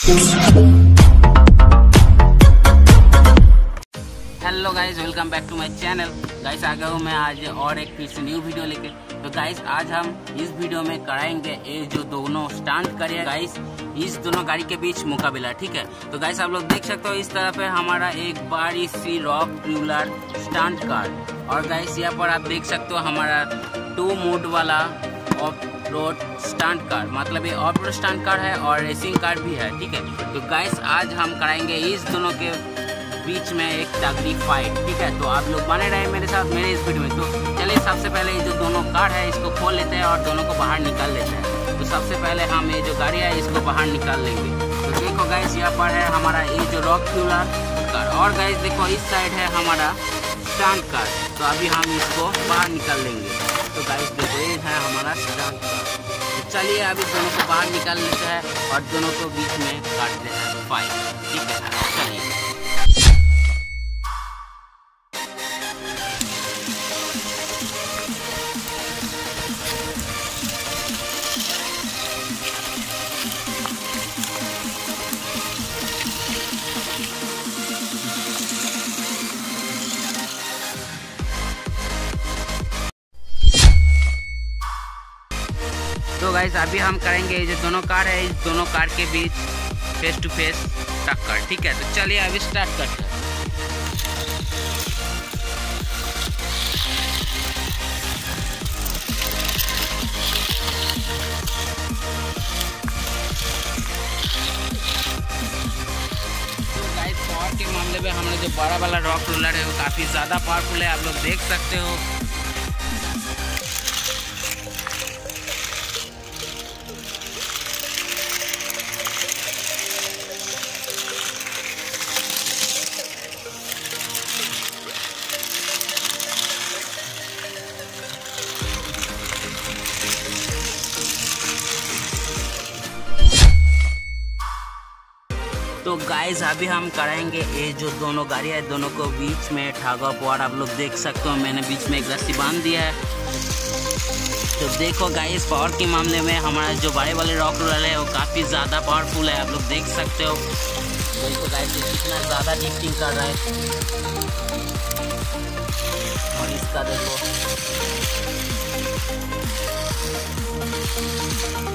Hello guys, welcome back to my channel. Guys आ गया हूँ मैं आज और एक फिर से न्यू वीडियो लेके। तो गाइस आज हम इस वीडियो में कराएंगे ये जो दोनों स्टंट करिए गाइस, इस दोनों गाड़ी के बीच मुकाबला, ठीक है। तो गाइस आप लोग देख सकते हो इस तरफ है हमारा एक बड़ी सी रॉक ट्यूलर स्टंट कार, और गाइस यहाँ पर आप देख सकते हो हमारा 2 मोड वाला ऑफ रोड स्टंट कार, मतलब ये ऑफ रोड स्टंट कार है और रेसिंग कार भी है, ठीक है। तो गाइस आज हम कराएंगे इस दोनों के बीच में एक तगड़ी फाइट, ठीक है। तो आप लोग बने रहे मेरे साथ मेरे इस वीडियो में। तो चलिए सबसे पहले ये जो दोनों कार है इसको खोल लेते हैं और दोनों को बाहर निकाल लेते हैं। तो सबसे पहले हम ये जो गाड़ी है इसको बाहर निकाल लेंगे। तो देखो गाइस यहाँ पर है हमारा ये जो रॉक ट्यूलर कार, और गाइस देखो इस साइड है हमारा स्टंट कार। तो अभी हम इसको बाहर निकाल लेंगे। तो गाइस देखो ये है हमारा स्टंट कार। तो चलिए अभी दोनों को बाहर निकाल लेते हैं और दोनों को बीच में काट लेते हैं फाइट, ठीक है। चलिए तो गाइस अभी हम करेंगे ये जो दोनों कार है इस दोनों कार के बीच फेस टू फेस टक्कर, ठीक है। तो चलिए अभी स्टार्ट करते हैं। तो गाइस पावर के मामले में हमारा जो बड़ा वाला रॉक रोलर है वो काफ़ी ज़्यादा पावरफुल है, आप लोग देख सकते हो। तो गाइस अभी हम कराएंगे ये जो दोनों गाड़ी है दोनों को बीच में ठग ऑफ वार, आप लोग देख सकते हो मैंने बीच में एक रस्सी बांध दिया है। तो देखो गाइस पावर के मामले में हमारा जो बड़े वाले रॉक रोलर है वो काफ़ी ज़्यादा पावरफुल है, आप लोग देख सकते हो। देखो गाइस ये कितना ज़्यादा लिफ्टिंग कर रहा है, और इसका देखो